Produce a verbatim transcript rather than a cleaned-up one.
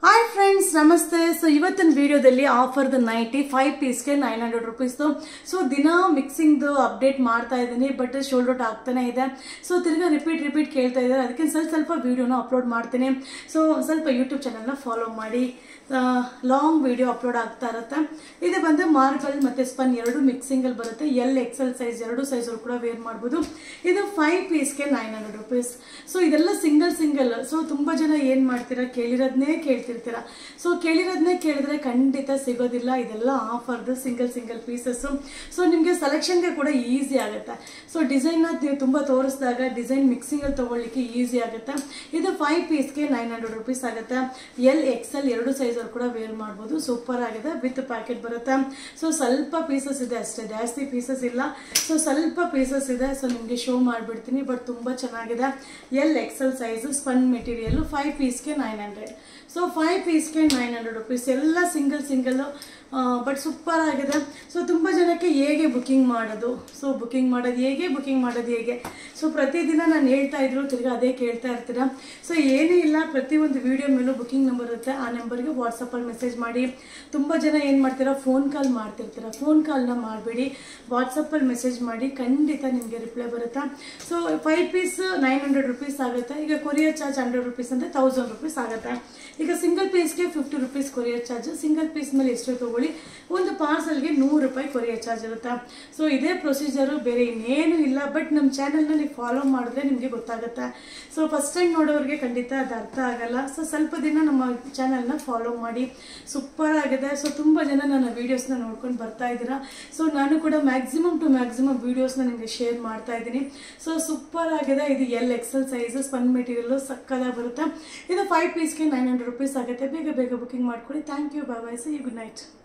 Hi friends, ನಮಸ್ತೆ. So ಇವತ್ತಿನ ವಿಡಿಯೋದಲ್ಲಿ ಆಫರ್ದು ನೈಂಟಿ ಫೈವ್ ಪೀಸ್ಗೆ ನೈನ್ ಹಂಡ್ರೆಡ್ ರುಪೀಸ್ದು. ಸೊ ದಿನ ಮಿಕ್ಸಿಂಗ್ದು ಅಪ್ಡೇಟ್ ಮಾಡ್ತಾ ಇದ್ದೀನಿ, ಬಟ್ ಶೋಲ್ಡ್ ಔಟ್ ಆಗ್ತಾನೆ ಇದೆ. ಸೊ ತಿರ್ಗಾ ರಿಪೀಟ್ ರಿಪೀಟ್ ಕೇಳ್ತಾ ಇದ್ದಾರೆ, ಅದಕ್ಕೆ ಸ್ವಲ್ಪ ಸ್ವಲ್ಪ ವಿಡಿಯೋನ ಅಪ್ಲೋಡ್ ಮಾಡ್ತೀನಿ. ಸೊ ಸ್ವಲ್ಪ ಯೂಟ್ಯೂಬ್ ಚಾನಲ್ನ ಫಾಲೋ ಮಾಡಿ. ಲಾಂಗ್ ವಿಡಿಯೋ ಅಪ್ಲೋಡ್ ಆಗ್ತಾ ಇರುತ್ತೆ. ಇದು ಬಂದು ಮಾರ್ಬಲ್ ಮತ್ತು ಸ್ಪನ್ ಎರಡು ಮಿಕ್ಸಿಂಗಲ್ಲಿ ಬರುತ್ತೆ. ಎಲ್ ಎಕ್ಸೆಲ್ ಸೈಜ್ ಎರಡು ಸೈಜ್ ಕೂಡ ವೇರ್ ಮಾಡ್ಬೋದು. ಇದು ಫೈವ್ ಪೀಸ್ಗೆ ನೈನ್ ಹಂಡ್ರೆಡ್ ರುಪೀಸ್. ಸೊ ಇದೆಲ್ಲ ಸಿಂಗಲ್ ಸಿಂಗಲ್. ಸೊ ತುಂಬ ಜನ ಏನು ಮಾಡ್ತೀರಾ, ಕೇಳಿರೋದನ್ನೇ ಕೇಳ್ತಿರ್ತೀರ. ಸೊ ಕೇಳಿರೋದನ್ನೇ ಕೇಳಿದ್ರೆ ಖಂಡಿತ ಸಿಗೋದಿಲ್ಲ. ಇದೆಲ್ಲ ಆಫರ್ದು ಸಿಂಗಲ್ ಸಿಂಗಲ್ ಪೀಸಸ್ಸು. ಸೊ ನಿಮಗೆ ಸೆಲೆಕ್ಷನ್ಗೆ ಕೂಡ ಈಸಿ ಆಗುತ್ತೆ. ಸೊ ಡಿಸೈನ್ನ ನೀವು ತುಂಬ ತೋರಿಸಿದಾಗ ಡಿಸೈನ್ ಮಿಕ್ಸಿಂಗಲ್ಲಿ ತೊಗೊಳ್ಳಿಕ್ಕೆ ಈಸಿ ಆಗುತ್ತೆ. ಇದು ಫೈವ್ ಪೀಸ್ಗೆ ನೈನ್ ಹಂಡ್ರೆಡ್ ರುಪೀಸ್ ಆಗುತ್ತೆ. ಎಲ್ ಎಕ್ಸೆಲ್ ಎರಡು ಸೈಜ್ ಕೂಡ ವೇರ್ ಮಾಡ್ಬೋದು. ಸೂಪರ್ ಆಗಿದೆ. ವಿತ್ ಪ್ಯಾಕೆಟ್ ಬರುತ್ತೆ. ಸೊ ಸ್ವಲ್ಪ ಪೀಸಸ್ ಇದೆ ಅಷ್ಟೇ, ಜಾಸ್ತಿ ಪೀಸಸ್ ಇಲ್ಲ. ಸೊ ಸ್ವಲ್ಪ ಪೀಸಸ್ ಇದೆ. ಸೊ ನಿಮಗೆ ಶೋ ಮಾಡಿಬಿಡ್ತೀನಿ, ಬಟ್ ತುಂಬ ಚೆನ್ನಾಗಿದೆ. L XL size spun material five ಪೀಸ್ಗೆ ನೈನ್ ಹಂಡ್ರೆಡ್. ಸೊ ಫೈವ್ ಪೀಸ್ಗೆ ನೈನ್ ಹಂಡ್ರೆಡ್ ರುಪೀಸ್. ಎಲ್ಲ ಸಿಂಗಲ್ ಸಿಂಗಲ್ಲು, ಬಟ್ ಸೂಪರ್ ಆಗಿದೆ. ಸೊ ತುಂಬ ಜನಕ್ಕೆ ಹೇಗೆ ಬುಕ್ಕಿಂಗ್ ಮಾಡೋದು, ಸೊ ಬುಕ್ಕಿಂಗ್ ಮಾಡೋದು ಹೇಗೆ ಬುಕ್ಕಿಂಗ್ ಮಾಡೋದು ಹೇಗೆ ಸೊ ಪ್ರತಿದಿನ ನಾನು ಹೇಳ್ತಾ ಇದ್ರು, ತಿರ್ಗಾ ಅದೇ ಕೇಳ್ತಾ ಇರ್ತೀರ. ಸೊ ಏನೂ ಇಲ್ಲ, ಪ್ರತಿಯೊಂದು ವಿಡಿಯೋ ಮೇಲೂ ಬುಕ್ಕಿಂಗ್ ನಂಬರ್ ಇರುತ್ತೆ. ಆ ನಂಬರ್ಗೆ ವಾಟ್ಸಪ್ಪಲ್ಲಿ ಮೆಸೇಜ್ ಮಾಡಿ. ತುಂಬ ಜನ ಏನು ಮಾಡ್ತೀರಾ, ಫೋನ್ ಕಾಲ್ ಮಾಡ್ತಿರ್ತೀರ. ಫೋನ್ ಕಾಲ್ನ ಮಾಡಬೇಡಿ, ವಾಟ್ಸಪ್ಪಲ್ಲಿ ಮೆಸೇಜ್ ಮಾಡಿ, ಖಂಡಿತ ನಿಮಗೆ ರಿಪ್ಲೈ ಬರುತ್ತೆ. So five piece nine hundred rupees ಆಗುತ್ತೆ. ಈಗ ಕೊರಿಯರ್ ಚಾರ್ಜ್ ಹಂಡ್ರೆಡ್ ರುಪೀಸ್ ಅಂದರೆ ತೌಸಂಡ್ ರುಪೀಸ್ ಆಗುತ್ತೆ. ಈಗ ಸಿಂಗಲ್ ಪೀಸ್ಗೆ fifty rupees courier charge. Single piece ಮೇಲೆ ಎಷ್ಟು ತಗೊಳ್ಳಿ, ಒಂದು ಪಾರ್ಸಲ್ಗೆ ನೂರು ರೂಪಾಯಿ ಕೊರಿಯರ್ ಚಾರ್ಜ್ ಇರುತ್ತೆ. ಸೊ ಇದೇ ಪ್ರೊಸೀಜರು, ಬೇರೆ ಇನ್ನೇನು ಇಲ್ಲ. ಬಟ್ ನಮ್ಮ ಚಾನಲ್ನ ನೀವು ಫಾಲೋ ಮಾಡಿದ್ರೆ ನಿಮಗೆ ಗೊತ್ತಾಗುತ್ತೆ. ಸೊ ಫಸ್ಟ್ ಟೈಮ್ ನೋಡೋರಿಗೆ ಖಂಡಿತ ಅದು ಅರ್ಥ ಆಗಲ್ಲ. ಸೊ ಸ್ವಲ್ಪ ದಿನ ನಮ್ಮ ಚಾನಲ್ನ ಫಾಲೋ ಮಾಡಿ. ಸೂಪರ್ ಆಗಿದೆ. ಸೊ ತುಂಬ ಜನ ನನ್ನ ವೀಡಿಯೋಸ್ನ ನೋಡ್ಕೊಂಡು ಬರ್ತಾ ಇದ್ದೀರಾ. ಸೊ ನಾನು ಕೂಡ ಮ್ಯಾಕ್ಸಿಮಮ್ ಟು ಮ್ಯಾಕ್ಸಿಮಮ್ ವೀಡಿಯೋಸ್ನ ನಿಮಗೆ ಶೇರ್ ಮಾಡ್ತಾ ಇದ್ದೀನಿ. ಸೊ ಸೂಪರ್ ಆಗಿದೆ. ಇದು L XL size spun material ಸಕ್ಕದಾಗಿ ಬರುತ್ತೆ. ಇದು ಫೈವ್ ಪೀಸ್ಗೆ ನೈನ್ ಹಂಡ್ರೆಡ್ ರುಪೀಸ್ ಆಗುತ್ತೆ. ಬೇಗ ಬೇಗ ಬುಕ್ಕಿಂಗ್ ಮಾಡ್ಕೊಳ್ಳಿ. Thank you. Bye bye. See you. Good night.